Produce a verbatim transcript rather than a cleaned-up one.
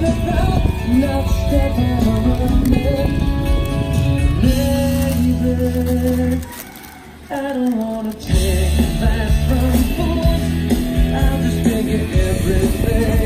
about not stepping on me. Baby, I don't wanna take advice from fools. I'll just take it everything.